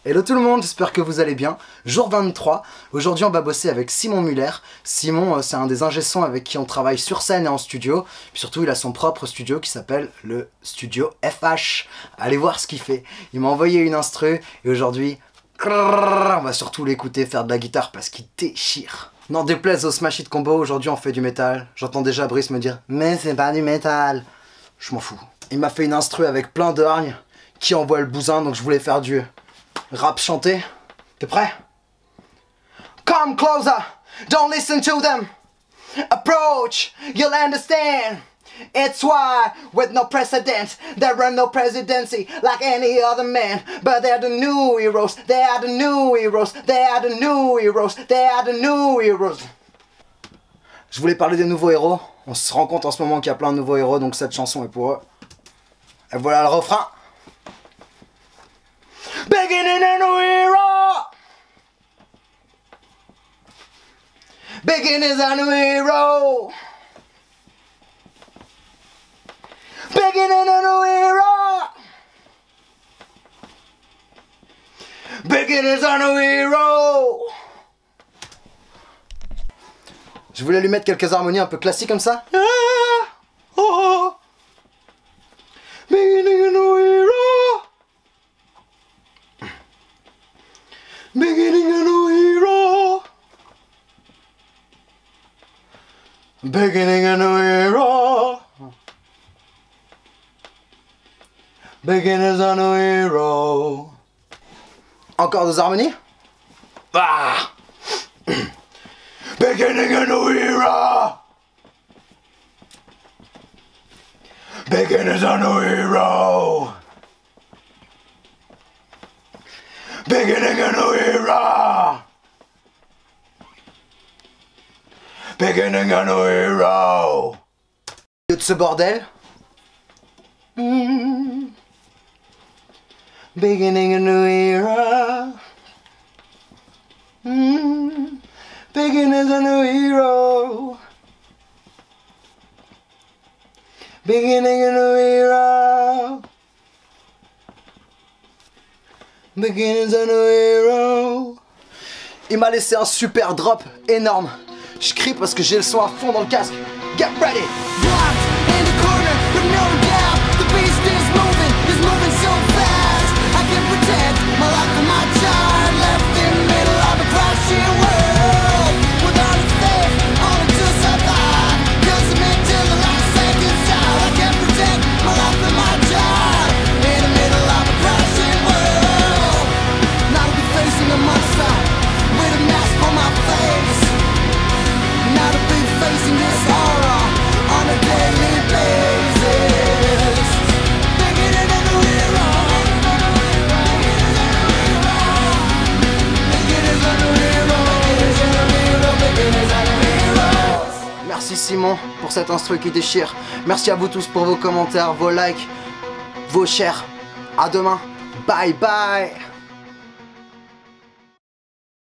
Hello tout le monde, j'espère que vous allez bien. Jour 23, aujourd'hui on va bosser avec Simon Muller. Simon, c'est un des ingé-sons avec qui on travaille sur scène et en studio. Puis surtout, il a son propre studio qui s'appelle le Studio FH. Allez voir ce qu'il fait. Il m'a envoyé une instru et aujourd'hui, on va surtout l'écouter faire de la guitare parce qu'il déchire. N'en déplaise au Smash Hit Combo, aujourd'hui on fait du métal. J'entends déjà Brice me dire « Mais c'est pas du métal !» Je m'en fous. Il m'a fait une instru avec plein de hargnes qui envoie le bousin, donc je voulais faire du rap chanté. T'es prêt? Come closer, don't listen to them. Approach, you'll understand. It's why, with no precedent, there are no presidency like any other man. But they're the new heroes, they are the new heroes, they are the new heroes, they are the new heroes. Je voulais parler des nouveaux héros. On se rend compte en ce moment qu'il y a plein de nouveaux héros, donc cette chanson est pour eux. Et voilà le refrain. Beginning a new hero. Beginning a new hero. Beginning a new hero. Beginning a new hero. Je voulais lui mettre quelques harmonies un peu classiques comme ça. Beginning a new hero. Beginning a new hero. Beginning a new hero. Beginning a new hero. Encore des harmonies. Ah. Beginning a new hero. Beginning a new hero. Beginning a new hero. Beginning a new hero. Au lieu de ce bordel. Beginning a new era. Beginning a new hero. Beginning a new era. Beginning a new hero. Il m'a laissé un super drop énorme. Je crie parce que j'ai le son à fond dans le casque. Get ready. Merci Simon pour cette instru qui déchire. Merci à vous tous pour vos commentaires, vos likes, vos shares. À demain. Bye bye.